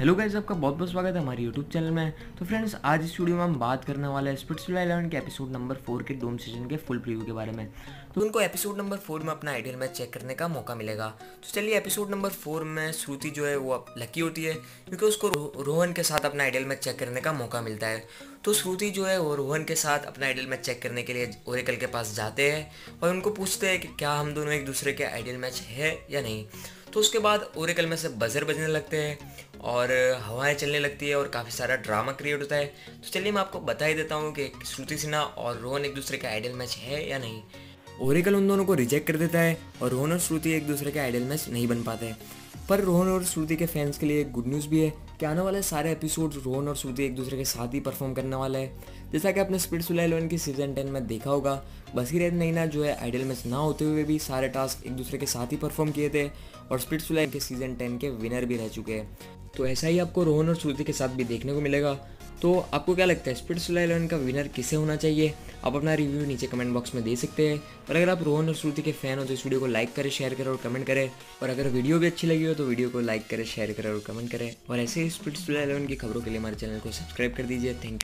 Hello guys, आपका बहुत बहुत स्वागत है हमारे यूट्यूब चैनल में। तो फ्रेंड्स, आज इस वीडियो में हम बात करने वाले हैं स्प्लिट्सविला 11 के एपिसोड नंबर 4 के डोम सीजन के फुल प्रीव्यू के बारे में। तो उनको एपिसोड नंबर 4 में अपना आइडियल मैच चेक करने का मौका मिलेगा। तो चलिए, एपिसोड नंबर 4 में श्रुति जो है वो लकी होती है क्योंकि उसको रोहन के साथ अपना आइडियल मैच चेक करने का मौका मिलता है। तो श्रुति जो है वो रोहन के साथ अपना आइडियल मैच चेक करने के लिए ओरेकल के पास जाते हैं और उनको पूछते हैं कि क्या हम दोनों एक दूसरे के आइडियल मैच है या नहीं। तो उसके बाद ओरेकल में से बजर बजने लगते हैं और हवाएं चलने लगती है और काफ़ी सारा ड्रामा क्रिएट होता है। तो चलिए, मैं आपको बता ही देता हूँ कि श्रुति सिन्हा और रोहन एक दूसरे का आइडियल मैच है या नहीं। ओरेकल उन दोनों को रिजेक्ट कर देता है और रोहन और श्रुति एक दूसरे के आइडियल मैच नहीं बन पाते। पर रोहन और श्रुति के फैंस के लिए एक गुड न्यूज़ भी है कि आने वाले सारे एपिसोड रोहन और श्रुति एक दूसरे के साथ ही परफॉर्म करने वाले हैं। जैसा कि आपने स्प्लिट्सविला 11 की सीजन 10 में देखा होगा, बसीरत नैना जो है आइडियल मैच ना होते हुए भी सारे टास्क एक दूसरे के साथ ही परफॉर्म किए थे और स्प्लिट्सविला के सीजन 10 के विनर भी रह चुके हैं। तो ऐसा ही आपको रोहन और श्रुति के साथ भी देखने को मिलेगा। तो आपको क्या लगता है, स्प्लिट्सविला 11 का विनर किसे होना चाहिए? आप अपना रिव्यू नीचे कमेंट बॉक्स में दे सकते हैं। और अगर आप रोहन और श्रुति के फैन हो तो इस वीडियो को लाइक करें, शेयर करें और कमेंट करें। और अगर वीडियो भी अच्छी लगी हो तो वीडियो को लाइक करें, शेयर करें और कमेंट करें। और ऐसे ही स्प्लिट्सविला 11 की खबरों के लिए हमारे चैनल को सब्सक्राइब कर दीजिए। Thank you.